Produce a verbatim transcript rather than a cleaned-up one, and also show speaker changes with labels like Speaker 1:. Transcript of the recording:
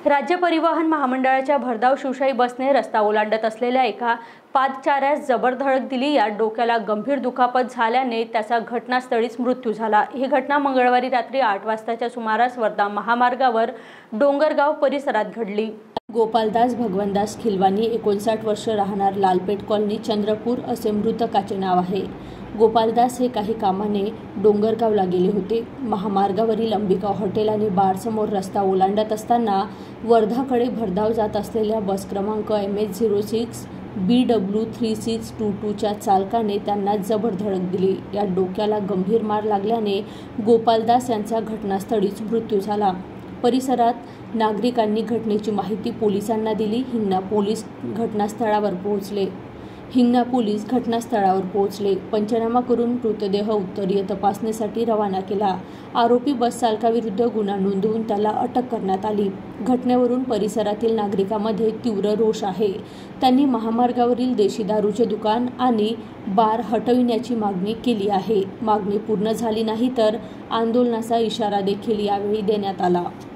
Speaker 1: राज्य परिवहन महामंडळाच्या भरधाव शिवशाही बसने रस्ता ओलांडत असलेल्या एका पादचाऱ्यास जबर धडक दिली। या डोक्याला गंभीर दुखापत झाल्याने त्याचा घटनास्थळीच मृत्यू झाला। ही घटना मंगळवारी रात्री आठ वाजताच्या सुमारास वर्धा महामार्गावर डोंगरगाव परिसरात घडली। गोपालदास भगवंतदास खिलवानी एकोणसाठ वर्ष, राहणार लालपेठ कॉलनी, चंद्रपूर असे मृतकाचे नाव आहे। गोपालदास हे काही कामाने डोंगरगावला गेले होते। महामार्गावरील अंबिका हॉटेल आणि बार समोर रस्ता ओलांडत असताना वर्धाकडे भरधाव जात असलेल्या बस क्रमांक M H zero six B W three six two टूच्या चालकाने त्यांना जबर धडक दिली। या डोक्याला गंभीर मार लागल्याने गोपालदास यांचा घटनास्थळीच मृत्यू झाला। परिसरात नागरिकांनी घटनेची माहिती पोलिसांना दिली। हिंगणा पोलीस घटनास्थळावर पोहोचले हिंगणा पोलीस घटनास्थळावर पोहोचले पंचनामा करून मृतदेह उत्तरीय तपासणीसाठी रवाना केला। आरोपी बस चालकाविरुद्ध गुन्हा नोंदवून त्याला अटक करण्यात आली। घटनेवरून परिसरातील नागरिकांमध्ये तीव्र रोष आहे। त्यांनी महामार्गावरील देशी दारूचे दुकान आणि बार हटविण्याची मागणी केली आहे। मागणी पूर्ण झाली नाही तर आंदोलनाचा इशारा देखील यावेळी देण्यात आला।